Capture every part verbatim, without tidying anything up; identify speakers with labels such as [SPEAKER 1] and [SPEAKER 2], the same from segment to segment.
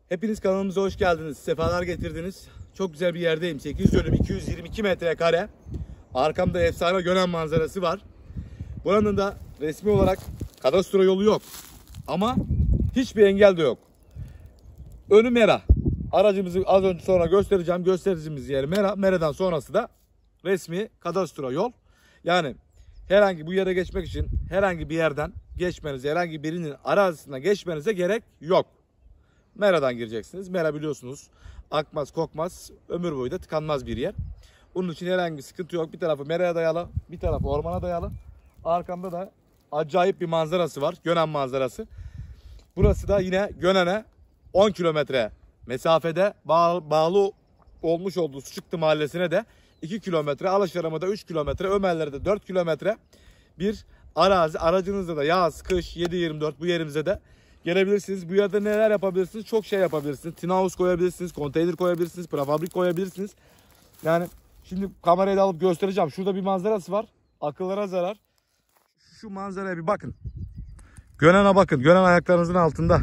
[SPEAKER 1] Hepiniz kanalımıza hoş geldiniz. Sefalar getirdiniz. Çok güzel bir yerdeyim. sekiz dönüm iki yüz yirmi iki metrekare. Arkamda efsane Gönen manzarası var. Buranın da resmi olarak kadastro yolu yok. Ama hiçbir engel de yok. Önü mera. Aracımızı az önce sonra göstereceğim. Göstereceğimiz yer mera. Meradan sonrası da resmi kadastro yol. Yani herhangi bu yere geçmek için herhangi bir yerden geçmenize, herhangi birinin arazisine geçmenize gerek yok. Meradan gireceksiniz. Mera biliyorsunuz akmaz kokmaz, ömür boyu da tıkanmaz bir yer. Bunun için herhangi bir sıkıntı yok. Bir tarafı meraya dayalı, bir tarafı ormana dayalı. Arkamda da acayip bir manzarası var. Gönen manzarası. Burası da yine Gönen'e on kilometre mesafede, bağlı, bağlı olmuş olduğu Suçuklu mahallesine de iki kilometre, Alaşarama'da üç kilometre, Ömerler'de dört kilometre bir arazi. Aracınızda da yaz, kış, yedi yirmi dört bu yerimize de gelebilirsiniz. Bu yerde neler yapabilirsiniz? Çok şey yapabilirsiniz. Tin house koyabilirsiniz, konteyner koyabilirsiniz, prefabrik koyabilirsiniz. Yani şimdi kamerayı da alıp göstereceğim. Şurada bir manzarası var. Akıllara zarar. Şu manzaraya bir bakın. Gönen'e bakın. Gönen ayaklarınızın altında.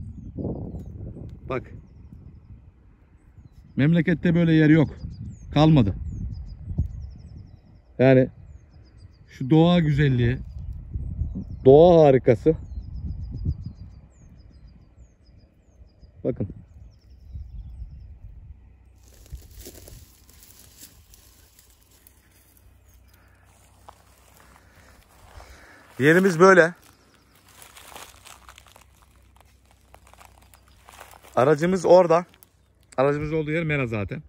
[SPEAKER 1] Bak. Memlekette böyle yer yok. Kalmadı. Yani şu doğa güzelliği, doğa harikası. Bakın. Yerimiz böyle. Aracımız orada. Aracımız olduğu yer mera zaten.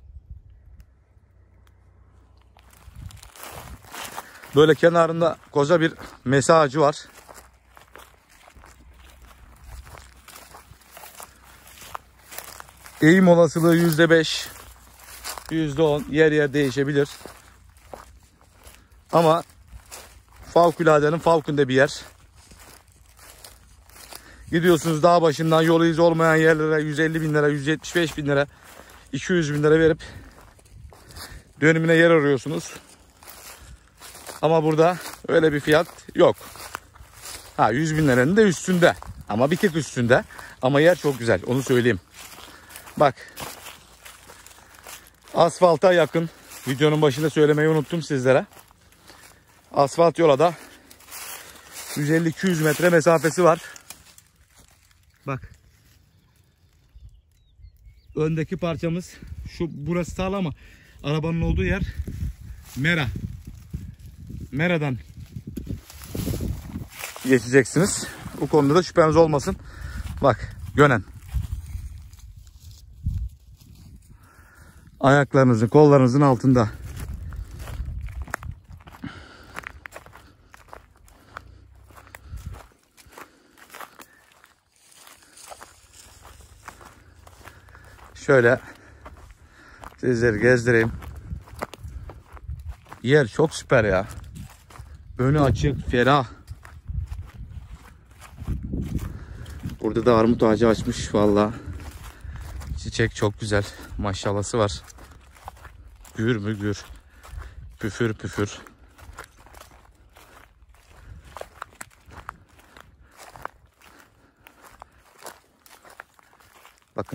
[SPEAKER 1] Böyle kenarında koca bir mesa ağacı var. Eğim olasılığı yüzde beş, yüzde on, yer yer değişebilir. Ama favkuladenin favkunda bir yer. Gidiyorsunuz dağ başından yolu izi olmayan yerlere yüz elli bin lira, yüz yetmiş beş bin lira, iki yüz bin lira verip dönümüne yer arıyorsunuz. Ama burada öyle bir fiyat yok. Ha yüz bin liranın da üstünde. Ama bir tık üstünde. Ama yer çok güzel. Onu söyleyeyim. Bak. Asfalta yakın. Videonun başında söylemeyi unuttum sizlere. Asfalt yola da yüz elli iki yüz metre mesafesi var. Bak. Öndeki parçamız şu, burası sağlam ama arabanın olduğu yer mera. Meradan geçeceksiniz. Bu konuda da şüpheniz olmasın. Bak Gönen. Ayaklarınızın, kollarınızın altında. Şöyle sizleri gezdireyim. Yer çok süper ya. Önü açık, ferah. Burada da armut ağacı açmış vallahi. Çiçek çok güzel. Maşallahı var. Gür mü gür. Püfür püfür. Bakın.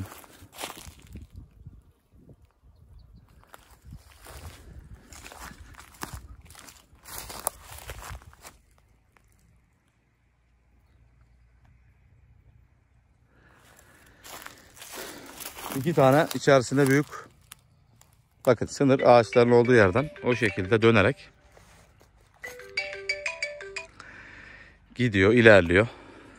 [SPEAKER 1] İki tane içerisinde büyük, bakın sınır ağaçların olduğu yerden o şekilde dönerek gidiyor, ilerliyor.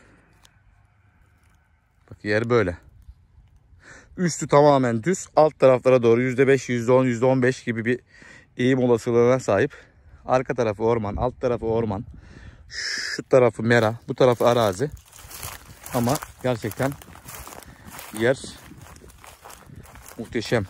[SPEAKER 1] Bak yer böyle. Üstü tamamen düz, alt taraflara doğru yüzde beş, yüzde on, yüzde on beş gibi bir eğim olasılığına sahip. Arka tarafı orman, alt tarafı orman. Şu tarafı mera, bu tarafı arazi. Ama gerçekten yer muhteşem.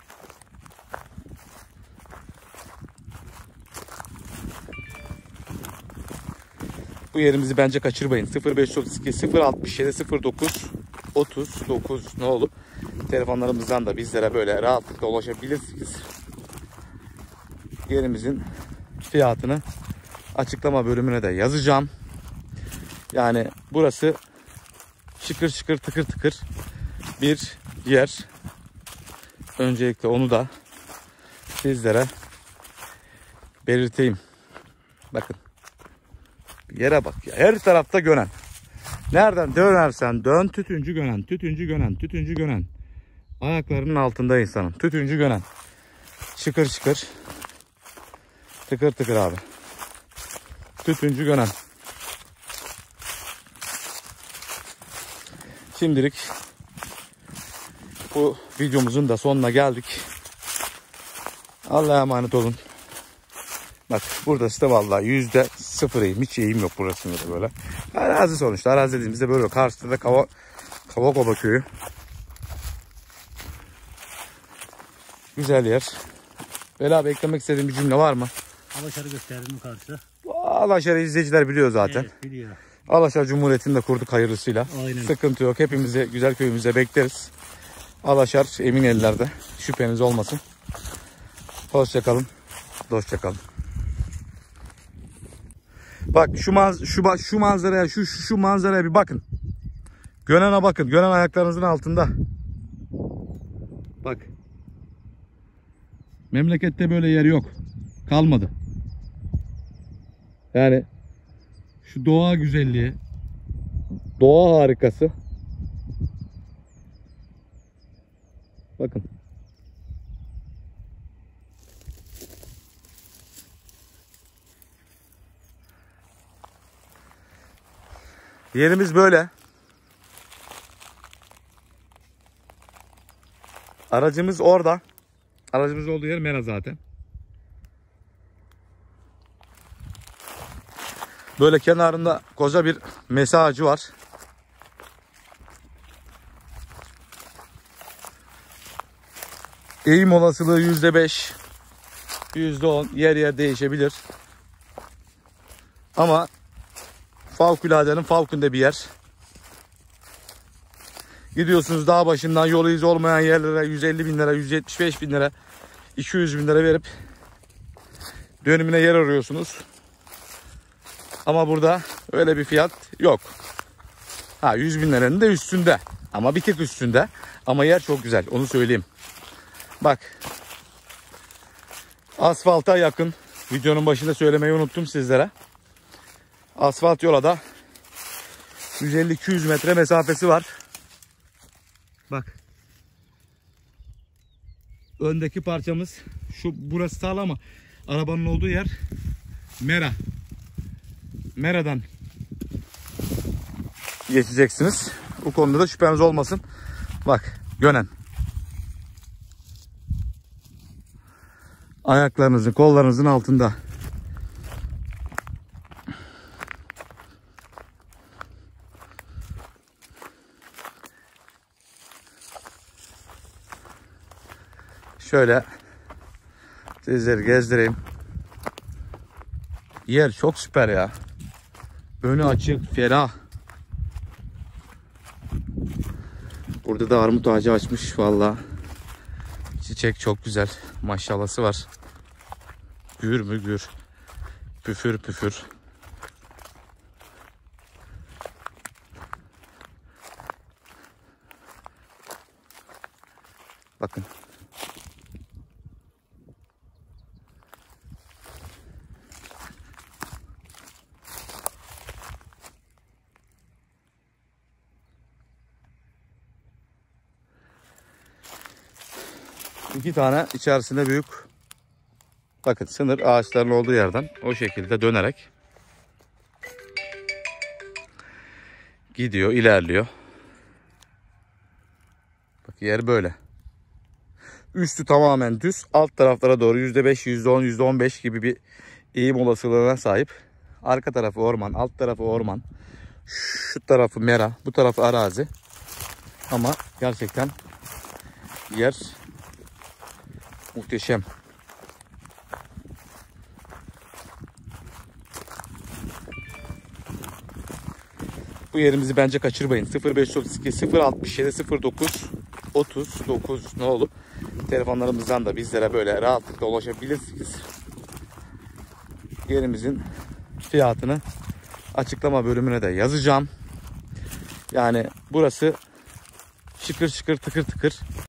[SPEAKER 1] Bu yerimizi bence kaçırmayın. sıfır beş otuz iki sıfır altmış yedi sıfır dokuz otuz dokuz ne olur. Telefonlarımızdan da bizlere böyle rahatlıkla ulaşabilirsiniz. Yerimizin fiyatını açıklama bölümüne de yazacağım. Yani burası şıkır şıkır tıkır tıkır bir yer. Öncelikle onu da sizlere belirteyim. Bakın. Yere bak ya. Her tarafta Gönen. Nereden dönersen dön, Tütüncü Gönen, Tütüncü Gönen, Tütüncü Gönen. Ayaklarının altında insanın. Tütüncü Gönen. Çıkır çıkır. Tıkır tıkır abi. Tütüncü Gönen. Şimdilik bu videomuzun da sonuna geldik. Allah'a emanet olun. Bak burası da vallahi yüzde sıfır eğim. Hiç eğim yok burasında da böyle. Arazi sonuçta. Arazi dediğimizde böyle. Karşıda da Kava, Kavakoba köyü. Güzel yer. Bela abi eklemek istediğim bir cümle var mı?
[SPEAKER 2] Alaşar'ı gösterdim karşı.
[SPEAKER 1] Alaşar'ı izleyiciler biliyor zaten.
[SPEAKER 2] Evet, biliyor.
[SPEAKER 1] Alaşar Cumhuriyeti'ni de kurduk hayırlısıyla.
[SPEAKER 2] Aynen.
[SPEAKER 1] Sıkıntı yok. Hepimizi güzel köyümüze bekleriz. Alaşar emin ellerde. Şüpheniz olmasın. Hoşça kalın. Dostça kalın. Bak şu manz şu şu manzaraya şu, şu şu manzaraya bir bakın. Gönen'e bakın. Gönen ayaklarınızın altında. Bak. Memlekette böyle yer yok. Kalmadı. Yani şu doğa güzelliği, doğa harikası. Bakın. Yerimiz böyle. Aracımız orada. Aracımız olduğu yer Mera zaten. Böyle kenarında koca bir mesa ağacı var. Eğim olasılığı yüzde beş, yüzde on, yer yer değişebilir. Ama favkuladenin favkünde bir yer. Gidiyorsunuz dağ başından yolu izi olmayan yerlere yüz elli bin lira, yüz yetmiş beş bin lira, iki yüz bin lira verip dönümüne yer arıyorsunuz. Ama burada öyle bir fiyat yok. Ha yüz bin liranın da üstünde. Ama bir tık üstünde. Ama yer çok güzel. Onu söyleyeyim. Bak. Asfalta yakın. Videonun başında söylemeyi unuttum sizlere. Asfalt yola da yüz elli iki yüz metre mesafesi var. Bak. Öndeki parçamız şu burası sağlam ama arabanın olduğu yer Mera. Mera'dan geçeceksiniz. Bu konuda da şüpheniz olmasın. Bak Gönen. Ayaklarınızın, kollarınızın altında. Şöyle sizleri gezdireyim. Yer çok süper ya. Önü açık, ferah. Burada da armut ağacı açmış vallahi. Çiçek çok güzel. Maşallahı var. Gür mü gür. Püfür püfür. Bakın. İki tane içerisinde büyük, bakın sınır ağaçların olduğu yerden o şekilde dönerek gidiyor, ilerliyor. Bak yer böyle. Üstü tamamen düz, alt taraflara doğru yüzde beş, yüzde on, yüzde on beş gibi bir eğim olasılığına sahip. Arka tarafı orman, alt tarafı orman. Şu tarafı mera, bu tarafı arazi. Ama gerçekten yer muhteşem. Bu yerimizi bence kaçırmayın. sıfır beş otuz iki sıfır altmış yedi sıfır dokuz otuz dokuz ne olur. Telefonlarımızdan da bizlere böyle rahatlıkla ulaşabilirsiniz. Yerimizin fiyatını açıklama bölümüne de yazacağım. Yani burası Çıkır çıkır tıkır tıkır.